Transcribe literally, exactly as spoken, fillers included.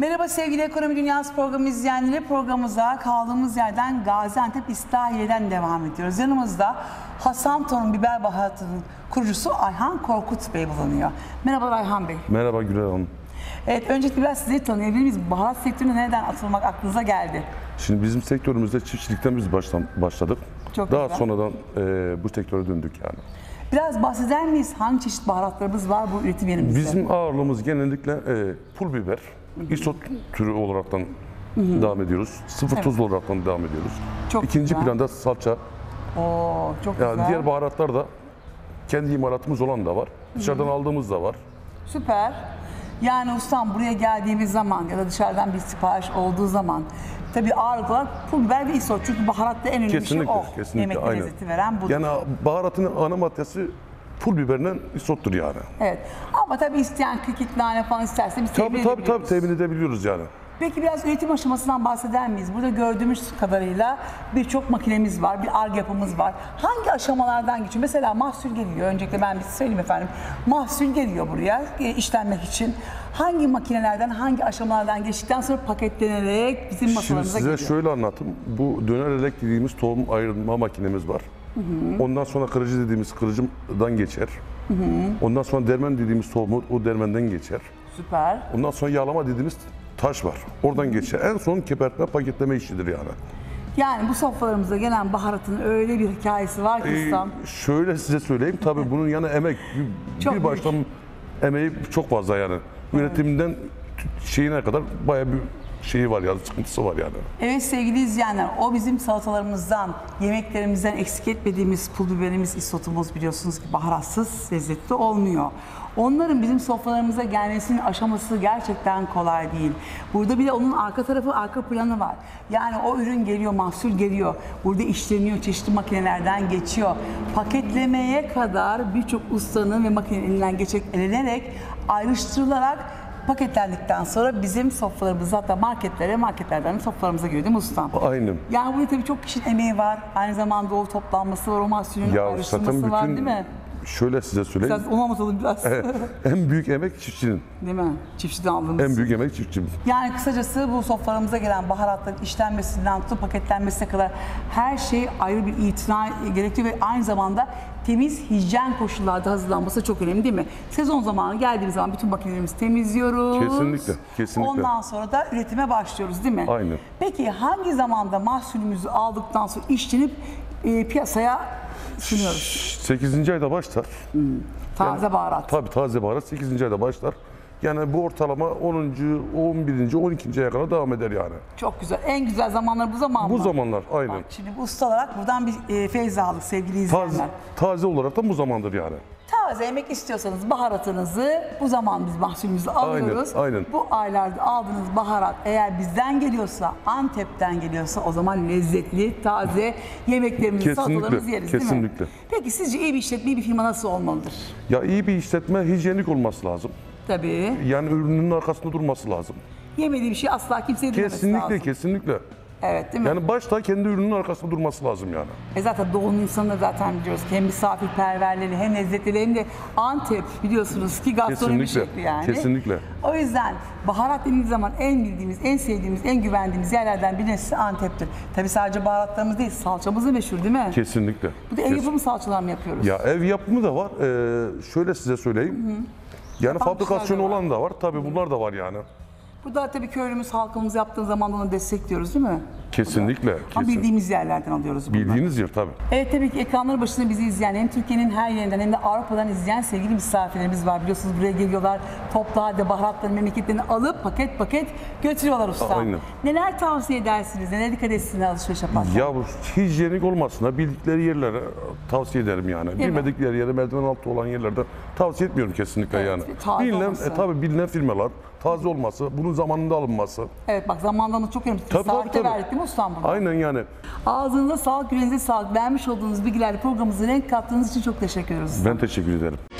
Merhaba sevgili Ekonomi Dünyası programı izleyenleri. Programımıza kaldığımız yerden Gaziantep İslahiye'den devam ediyoruz. Yanımızda Hasan Torun Biber Baharatı'nın kurucusu Ayhan Korkut Bey bulunuyor. Merhaba Ayhan Bey. Merhaba Gülay Hanım. Evet, öncelikle biraz sizleri tanıyabilir miyiz? Baharat sektörüne nereden atılmak aklınıza geldi? Şimdi bizim sektörümüzde çiftçilikten biz baştan, başladık. Çok Daha güzel. sonradan e, bu sektöre döndük yani. Biraz bahseder miyiz? Hangi çeşit baharatlarımız var bu üretim yerimizde? Bizim ağırlığımız genellikle e, pul biber, isot türü olaraktan devam ediyoruz. Sıfır Evet. tuz olaraktan devam ediyoruz. Çok İkinci güzel. planda salça. Oo, çok Yani güzel. diğer baharatlar da kendi imalatımız olan da var. Dışarıdan aldığımız da var. Süper. Yani ustam buraya geldiğimiz zaman ya da dışarıdan bir sipariş olduğu zaman tabii ağırlık olarak pul biber ve isot. Çünkü baharatta en önemli Kesinlikle, şey o. kesinlikle. Yemekte Aynen. lezzeti veren budur. Yani baharatın ana maddesi pul biberle isottur yani. Evet. Ama tabii isteyen kekik, nane falan isterse biz temin Tabii tabii tabii edebiliyoruz. temin edebiliyoruz yani. Peki biraz üretim aşamasından bahseder miyiz? Burada gördüğümüz kadarıyla birçok makinemiz var, bir Ar-Ge yapımız var. Hangi aşamalardan geçiyor? Mesela mahsul geliyor. Öncelikle ben bir söyleyeyim efendim. Mahsul geliyor buraya e, işlenmek için. Hangi makinelerden, hangi aşamalardan geçtikten sonra paketlenerek bizim Şimdi masalarımıza size geliyor? şöyle anlatayım. Bu dönerelek dediğimiz tohum ayırma makinemiz var. Hı hı. Ondan sonra kırıcı dediğimiz kırıcıdan geçer. Hı hı. Ondan sonra dermen dediğimiz tohumu o dermenden geçer. Süper. Ondan sonra yağlama dediğimiz taş var. Oradan geçer. En son kepertme paketleme işidir yani. Yani bu sofralarımıza gelen baharatın öyle bir hikayesi var ki Ee, ustam. şöyle size söyleyeyim. Tabii bunun yanı emek. Bir, Çok bir baştan emeği çok fazla yani. Üretimden şeyine kadar bayağı bir şeyi var yani, sıkıntısı var yani. Evet sevgili izleyenler, o bizim salatalarımızdan, yemeklerimizden eksik etmediğimiz pul biberimiz, isotumuz biliyorsunuz ki baharatsız lezzetli olmuyor. Onların bizim sofralarımıza gelmesinin aşaması gerçekten kolay değil. Burada bir de onun arka tarafı, arka planı var. Yani o ürün geliyor, mahsul geliyor. Burada işleniyor, çeşitli makinelerden geçiyor. Paketlemeye kadar birçok ustanın ve makinenin elinden geçerek, elenerek, ayrıştırılarak paketlendikten sonra bizim sofralarımıza, hatta marketlere, marketlerden sofralarımıza geliyor değil mi ustam? Aynen. Yani burada tabii çok kişinin emeği var. Aynı zamanda o toplanması var, o mahsulün Ya ayrıştırılması zaten var bütün değil mi? şöyle size söyleyeyim. Biraz ona anlatalım biraz. En büyük emek çiftçinin. Değil mi? Çiftçiden aldığımız. En büyük emek çiftçinin. Yani kısacası bu sofralarımıza gelen baharatların işlenmesinden tutun paketlenmesine kadar her şey ayrı bir itina gerekiyor ve aynı zamanda temiz hijyen koşullarda hazırlanması çok önemli değil mi? Sezon zamanı geldiğimiz zaman bütün makinelerimizi temizliyoruz. Kesinlikle, kesinlikle. Ondan sonra da üretime başlıyoruz değil mi? Aynen. Peki hangi zamanda mahsulümüzü aldıktan sonra işlenip e, piyasaya sunuyoruz? sekizinci ayda başlar. Taze baharat. Tabii taze baharat sekizinci ayda başlar. Yani bu ortalama onuncu, on birinci, on ikinci aya kadar devam eder yani. Çok güzel. En güzel zamanlar bu zaman Bu mı? zamanlar aynen. Bak, şimdi bu usta olarak buradan bir e, feyz aldık sevgili izleyenler. Taze, taze olarak da bu zamandır yani. Taze yemek istiyorsanız baharatınızı bu zaman biz mahsulümüzü alıyoruz. aynen. Bu aylarda aldığınız baharat eğer bizden geliyorsa, Antep'ten geliyorsa o zaman lezzetli, taze yemeklerimizi, Kesinlikle, salatalarımızı yeriz değil mi? kesinlikle. Peki sizce iyi bir işletme, iyi bir firma nasıl olmalıdır? Ya iyi bir işletme hijyenik olması lazım. Tabii. Yani ürünün arkasında durması lazım. Yemediği bir şey asla kimseye yedirmemesi Kesinlikle, lazım. kesinlikle. Evet değil mi? Yani başta kendi ürünün arkasında durması lazım yani. E zaten doğunun insanı da zaten biliyoruz ki hem misafirperverleri hem lezzetleri hem de Antep biliyorsunuz ki gastronomi Kesinlikle, şekli yani. kesinlikle. O yüzden baharat dediğimiz zaman en bildiğimiz, en sevdiğimiz, en güvendiğimiz yerlerden birisi Antep'tir. Tabii sadece baharatlarımız değil, salçamız da meşhur değil mi? Kesinlikle. Bu da ev Kes- yapımı salçalar mı yapıyoruz? Ya ev yapımı da var. Ee, şöyle size söyleyeyim. Yani Yapan fabrikasyonu kişiler de var. olan da var. Tabii bunlar da var yani. Bu da tabii köylümüz, halkımız yaptığı zaman da onu destekliyoruz değil mi? Kesinlikle. Ama kesin. bildiğimiz yerlerden alıyoruz bunları. Bildiğiniz yer tabii. Evet tabii ki ekranları başında bizi izleyen hem Türkiye'nin her yerinden hem de Avrupa'dan izleyen sevgili misafirlerimiz var. Biliyorsunuz buraya geliyorlar, toplu halde baharatları memleketlerini alıp paket paket götürüyorlar usta. Aynen. Neler tavsiye edersiniz? Neler dikkat etsinler alışveriş yaparken? Ya bu hijyenik olmasına bildikleri yerlere tavsiye ederim yani. mi? Bilmedikleri yere merdiven altı olan yerlerde tavsiye etmiyorum kesinlikle Evet, yani. taze Bilinen, olması. e, tabii bilinen firmalar, taze olması, bunun zamanında alınması. Evet bak zamandan da çok önemli. Tabii, Saate tabii, tabii. verdik değil mi ustam bunu? Aynen yani. Ağzınıza sağlık, yüreğinize sağlık. Vermiş olduğunuz bilgilerle programımıza renk kattığınız için çok teşekkür ederiz. Ben teşekkür ederim.